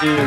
you。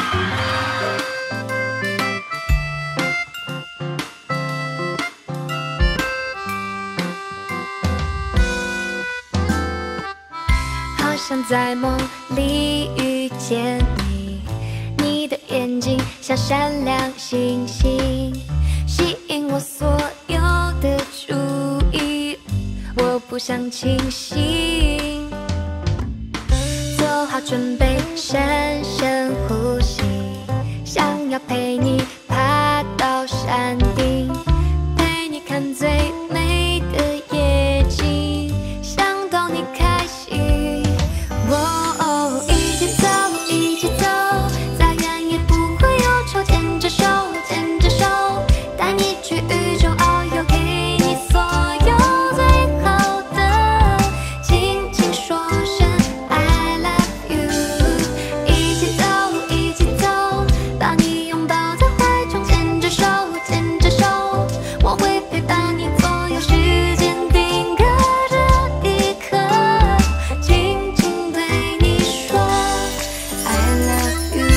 好像在梦里遇见你，你的眼睛像闪亮星星，吸引我所有的注意，我不想清醒，做好准备，深深呼吸，想要陪你爬到山顶，陪你看最美的夜景，想逗你开心。哦，一起走，一起走，再远也不会有愁，牵着手，牵着手，带你去宇宙遨游，给你所有最好的，轻轻说声 I love you。一起走，一起走，把你拥抱在怀中，牵着手，牵着手，我会陪伴你左右，时间定格这一刻，轻轻对你说 I love you。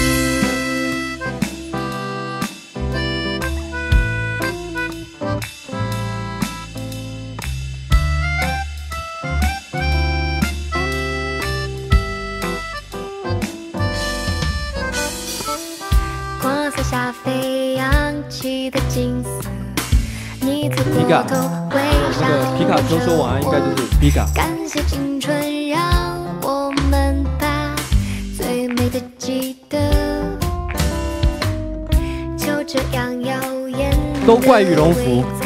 光色下飞扬起的金色，你侧过头微笑。 那个皮卡丘说晚安，应该就是皮卡。 感谢青春，让我们把最美的记得，就这样耀眼。 都怪羽绒服。